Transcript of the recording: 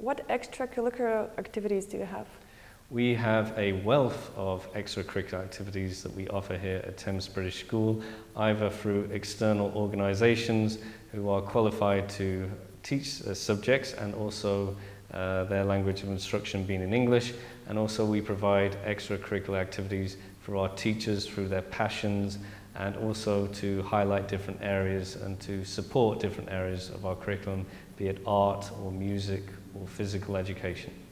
What extracurricular activities do you have? We have a wealth of extracurricular activities that we offer here at Thames British School, either through external organisations who are qualified to teach subjects and also their language of instruction being in English, and also we provide extracurricular activities for our teachers through their passions and also to highlight different areas and to support different areas of our curriculum, be it art or music or physical education.